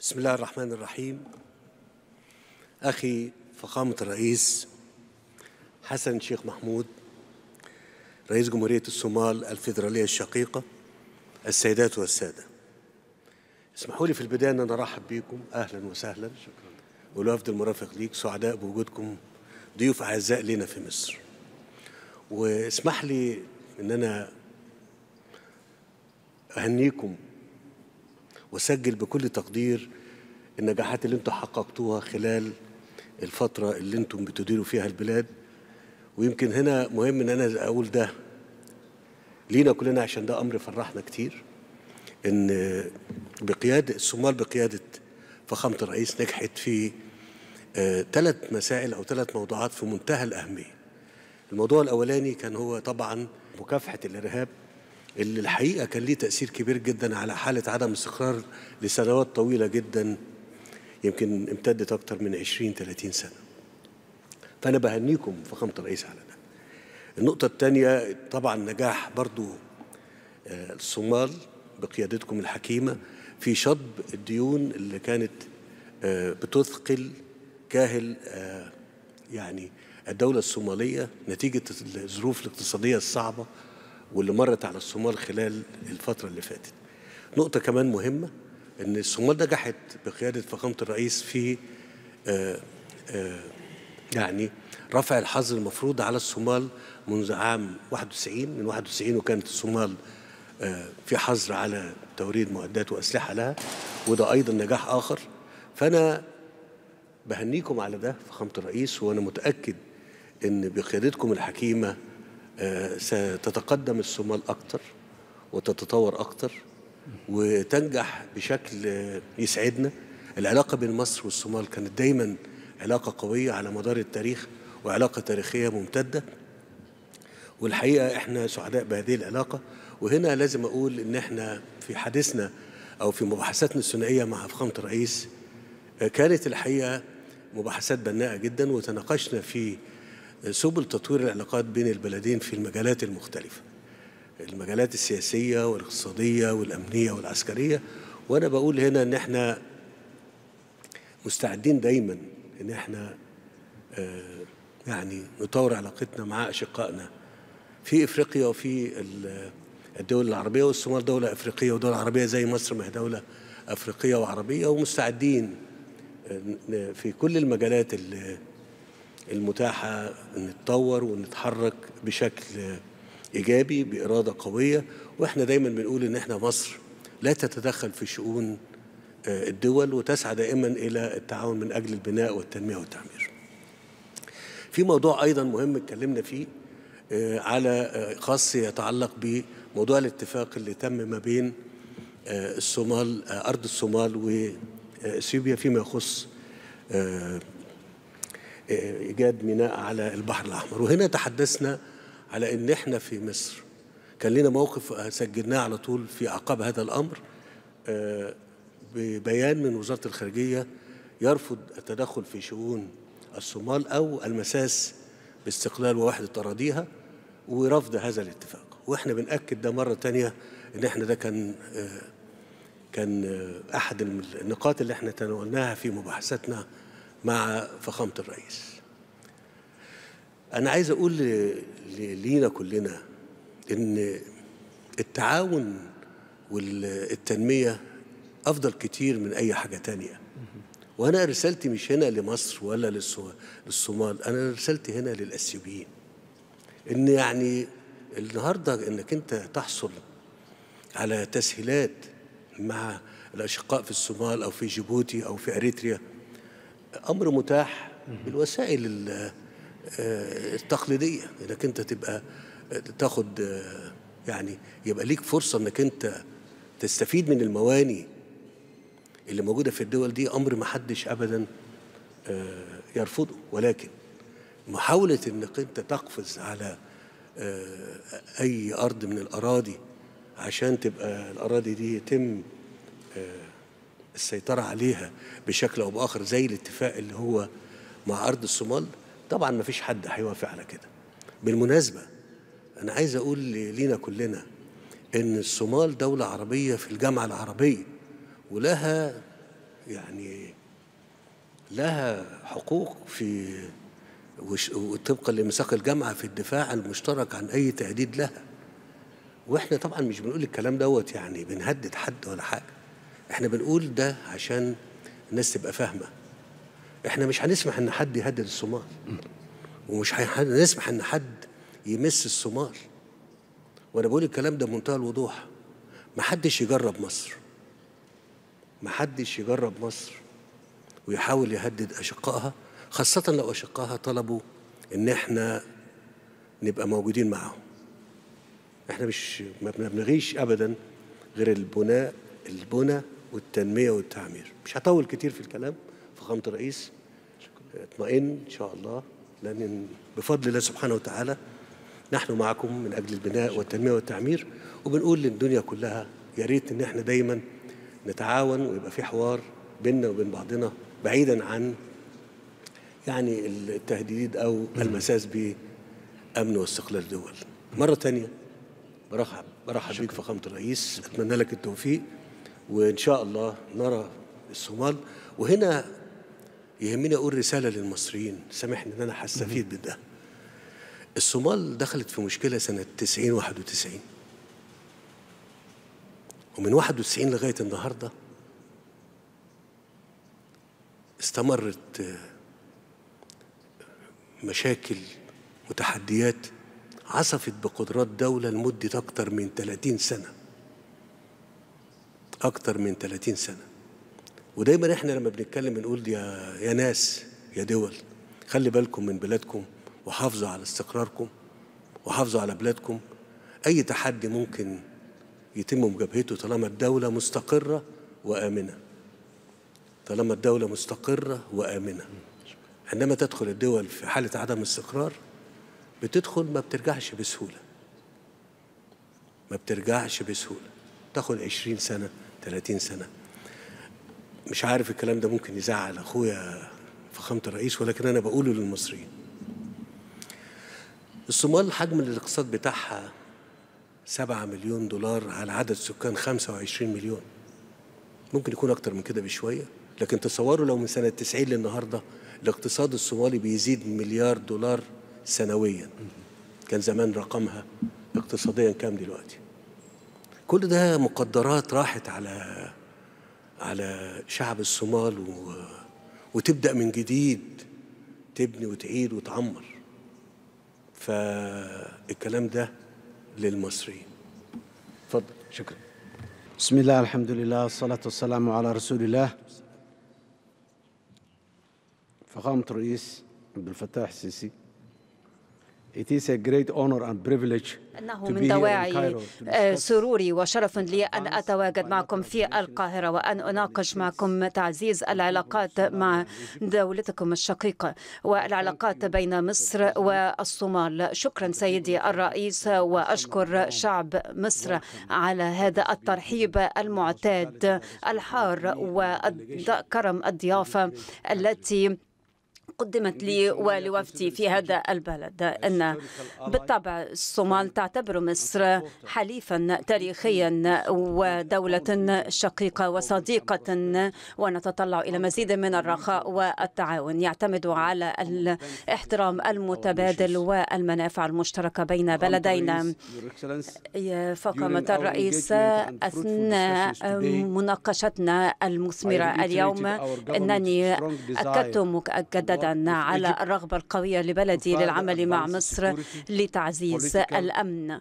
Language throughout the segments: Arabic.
بسم الله الرحمن الرحيم. أخي فخامة الرئيس حسن شيخ محمود رئيس جمهورية الصومال الفيدرالية الشقيقة، السيدات والسادة، اسمحوا لي في البداية أن أنا أرحب بكم، أهلا وسهلا، والوفد المرافق ليك، سعداء بوجودكم ضيوف أعزاء لنا في مصر. واسمح لي أن أنا أهنيكم وأسجل بكل تقدير النجاحات اللي انتم حققتوها خلال الفترة اللي انتم بتديروا فيها البلاد. ويمكن هنا مهم ان انا اقول ده لينا كلنا عشان ده امر فرحنا كتير، ان بقيادة الصومال بقيادة فخامة الرئيس نجحت في 3 مسائل او 3 موضوعات في منتهى الأهمية. الموضوع الأولاني كان هو طبعا مكافحة الإرهاب، اللي الحقيقة كان ليه تأثير كبير جدا على حالة عدم استقرار لسنوات طويلة جدا، يمكن امتدت أكتر من 20-30 سنة. فأنا بهنيكم فخامة الرئيس على ده. النقطة الثانية طبعا نجاح برضو الصومال بقيادتكم الحكيمة في شطب الديون اللي كانت بتثقل كاهل يعني الدولة الصومالية نتيجة الظروف الاقتصادية الصعبة واللي مرت على الصومال خلال الفترة اللي فاتت. نقطة كمان مهمة، ان الصومال نجحت بقيادة فخامة الرئيس في يعني رفع الحظر المفروض على الصومال منذ عام 91. من 91 وكانت الصومال في حظر على توريد معدات وأسلحة لها، وده أيضا نجاح آخر. فأنا بهنيكم على ده فخامة الرئيس، وأنا متأكد ان بقيادتكم الحكيمة ستتقدم الصومال أكتر وتتطور أكتر وتنجح بشكل يسعدنا. العلاقة بين مصر والصومال كانت دايما علاقة قوية على مدار التاريخ، وعلاقة تاريخية ممتدة، والحقيقة احنا سعداء بهذه العلاقة. وهنا لازم أقول إن احنا في حديثنا أو في مباحثاتنا الثنائية مع فخامة الرئيس كانت الحقيقة مباحثات بناءة جدا، وتناقشنا في سبل تطوير العلاقات بين البلدين في المجالات المختلفة، المجالات السياسية والاقتصادية والأمنية والعسكرية. وأنا بقول هنا إن احنا مستعدين دايما إن احنا يعني نطور علاقتنا مع أشقائنا في إفريقيا وفي الدول العربية، والصومال دولة أفريقية ودولة عربية زي مصر ما هي دولة أفريقية وعربية، ومستعدين في كل المجالات المتاحة نتطور ونتحرك بشكل إيجابي بإرادة قوية. وإحنا دايما بنقول إن إحنا مصر لا تتدخل في شؤون الدول وتسعى دائما إلى التعاون من أجل البناء والتنمية والتعمير. في موضوع أيضا مهم اتكلمنا فيه على خاص يتعلق بموضوع الاتفاق اللي تم ما بين الصومال، أرض الصومال وإثيوبيا، فيما يخص إيجاد ميناء على البحر الأحمر. وهنا تحدثنا على إن إحنا في مصر كان لنا موقف سجلناه على طول في أعقاب هذا الأمر ببيان من وزارة الخارجية يرفض التدخل في شؤون الصومال أو المساس باستقلال ووحدة أراضيها، ورفض هذا الاتفاق. وإحنا بنأكد ده مرة تانية إن إحنا ده كان أحد النقاط اللي إحنا تناولناها في مباحثاتنا مع فخامة الرئيس. أنا عايز أقول لينا كلنا إن التعاون والتنمية أفضل كتير من أي حاجة تانية. وأنا رسالتي مش هنا لمصر ولا للصومال، أنا رسالتي هنا للأثيوبيين، إن يعني النهاردة إنك أنت تحصل على تسهيلات مع الأشقاء في الصومال أو في جيبوتي أو في أريتريا أمر متاح بالوسائل التقليدية، إنك أنت تبقى تاخد يعني يبقى ليك فرصة إنك أنت تستفيد من المواني اللي موجودة في الدول دي، أمر ما حدش أبدا يرفضه. ولكن محاولة إنك أنت تقفز على أي أرض من الأراضي عشان تبقى الأراضي دي يتم السيطرة عليها بشكل أو بآخر زي الاتفاق اللي هو مع أرض الصومال، طبعا ما فيش حد هيوافق على كده. بالمناسبة أنا عايز أقول لينا كلنا إن الصومال دولة عربية في الجامعة العربية، ولها يعني لها حقوق في وطبقا لميثاق الجامعة في الدفاع المشترك عن أي تهديد لها. وإحنا طبعا مش بنقول الكلام دوت يعني بنهدد حد ولا حاجة، إحنا بنقول ده عشان الناس تبقى فاهمة. إحنا مش هنسمح إن حد يهدد الصومال، ومش هنسمح إن حد يمس الصومال. وأنا بقول الكلام ده بمنتهى الوضوح. محدش يجرب مصر، محدش يجرب مصر ويحاول يهدد أشقائها، خاصة لو أشقائها طلبوا إن إحنا نبقى موجودين معهم. إحنا ما بنبغيش أبدا غير البنى والتنمية والتعمير. مش هطول كتير في الكلام. فخامة الرئيس اطمئن إن شاء الله، لأن بفضل الله سبحانه وتعالى نحن معكم من أجل البناء والتنمية والتعمير. وبنقول للدنيا كلها يا ريت إن إحنا دايما نتعاون ويبقى في حوار بيننا وبين بعضنا، بعيدا عن يعني التهديد أو المساس بأمن واستقلال الدول. مرة تانية برحب بيك فخامة الرئيس، أتمنى لك التوفيق، وإن شاء الله نرى الصومال. وهنا يهمني أقول رسالة للمصريين، سامحني إن أنا هستفيد بده. الصومال دخلت في مشكلة سنة 91 ومن 91 لغاية النهاردة استمرت مشاكل وتحديات عصفت بقدرات دولة لمدة أكتر من 30 سنة، أكتر من 30 سنة. ودايما إحنا لما بنتكلم بنقول يا ناس يا دول، خلي بالكم من بلادكم وحافظوا على استقراركم وحافظوا على بلادكم. أي تحدي ممكن يتم مجابهته طالما الدولة مستقرة وآمنة، طالما الدولة مستقرة وآمنة. عندما تدخل الدول في حالة عدم استقرار بتدخل ما بترجعش بسهولة، ما بترجعش بسهولة، تاخد 20 سنة 30 سنة. مش عارف الكلام ده ممكن يزعل أخويا فخامة الرئيس، ولكن أنا بقوله للمصريين. الصومال حجم الاقتصاد بتاعها 7 مليون دولار على عدد سكان 25 مليون، ممكن يكون أكتر من كده بشوية، لكن تصوروا لو من سنة 90 للنهاردة الاقتصاد الصومالي بيزيد مليار دولار سنويا، كان زمان رقمها اقتصاديا كام دلوقتي؟ كل ده مقدرات راحت على شعب الصومال، وتبدأ من جديد تبني وتعيد وتعمر. فالكلام ده للمصريين. اتفضل. شكرا. بسم الله، الحمد لله، والصلاة والسلام على رسول الله. فخامة الرئيس عبد الفتاح السيسي، It is a great honor and privilege أنه من دواعي سروري وشرف لي أن أتواجد معكم في القاهرة وأن أناقش معكم تعزيز العلاقات مع دولتكم الشقيقة والعلاقات بين مصر والصومال. شكرا سيدي الرئيس، وأشكر شعب مصر على هذا الترحيب المعتاد الحار وكرم الضيافة التي قدمت لي ولوفدي في هذا البلد. أن بالطبع الصومال تعتبر مصر حليفا تاريخيا ودولة شقيقة وصديقة، ونتطلع إلى مزيد من الرخاء والتعاون يعتمد على الاحترام المتبادل والمنافع المشتركة بين بلدينا. فخامة الرئيس، أثناء مناقشتنا المثمرة اليوم أنني أكدت مؤكدا على الرغبة القوية لبلدي للعمل مع مصر لتعزيز الأمن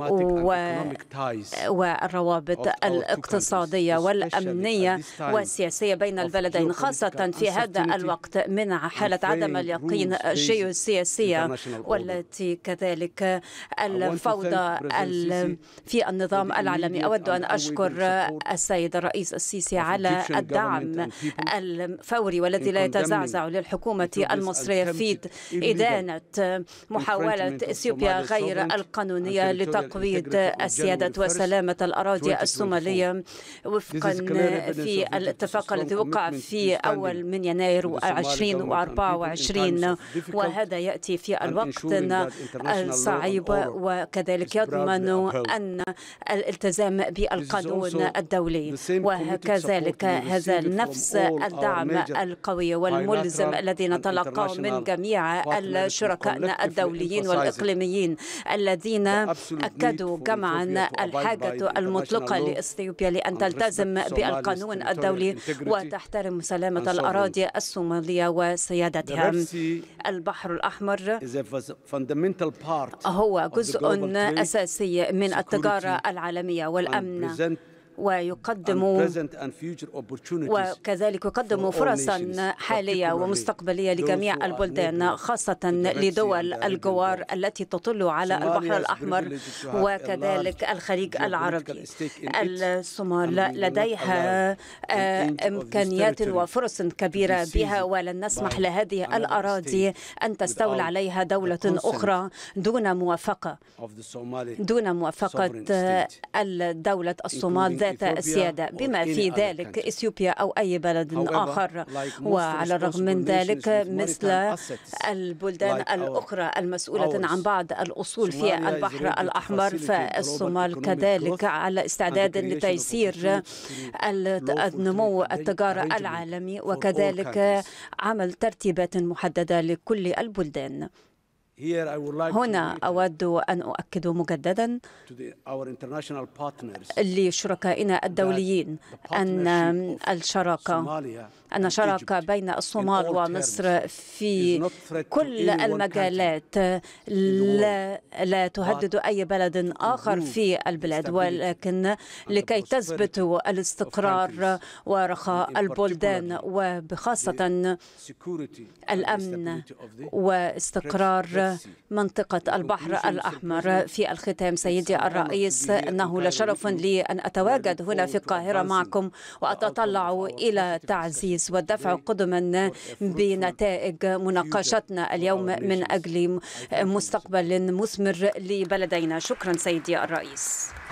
والروابط الاقتصادية والأمنية والسياسية بين البلدين، خاصة في هذا الوقت من حالة عدم اليقين الجيوسياسية والتي كذلك الفوضى في النظام العالمي. أود أن أشكر السيد الرئيس السيسي على الدعم الفوري والذي لا يتزعزع للحكومة الحكومة المصرية في إدانة محاولة إثيوبيا غير القانونية لتقويض السيادة وسلامة الأراضي الصومالية وفقا في الاتفاق الذي وقع في أول من يناير 2024، وهذا يأتي في الوقت الصعيب وكذلك يضمن أن الالتزام بالقانون الدولي، وكذلك هذا نفس الدعم القوي والملزم الذي نتلقاه من جميع الشركاء الدوليين والإقليميين الذين أكدوا جمعا الحاجة المطلقة لإثيوبيا لأن تلتزم بالقانون الدولي وتحترم سلامة الأراضي الصومالية وسيادتها. البحر الأحمر هو جزء أساسي من التجارة العالمية والأمن، وكذلك يقدم فرصا حالية ومستقبلية لجميع البلدان، خاصة لدول الجوار التي تطل على البحر الأحمر وكذلك الخليج العربي. الصومال لديها إمكانيات وفرص كبيرة بها، ولن نسمح لهذه الأراضي أن تستولى عليها دولة أخرى دون موافقة الدولة الصومال ذات السيادة، بما في ذلك إثيوبيا أو أي بلد آخر. وعلى الرغم من ذلك مثل البلدان الأخرى المسؤولة عن بعض الأصول في البحر الأحمر، فالصومال كذلك على استعداد لتيسير النمو التجارة العالمي وكذلك عمل ترتيبات محددة لكل البلدان. هنا أود أن أؤكد مجددا لشركائنا الدوليين أن الشراكة بين الصومال ومصر في كل المجالات لا تهدد أي بلد آخر في البلاد، ولكن لكي تثبت الاستقرار ورخاء البلدان وبخاصة الأمن واستقرار منطقة البحر الأحمر. في الختام سيدي الرئيس، إنه لشرف لي أن أتواجد هنا في القاهرة معكم، وأتطلع إلى تعزيز والدفع قدما بنتائج مناقشتنا اليوم من أجل مستقبل مثمر لبلدينا. شكرا سيدي الرئيس.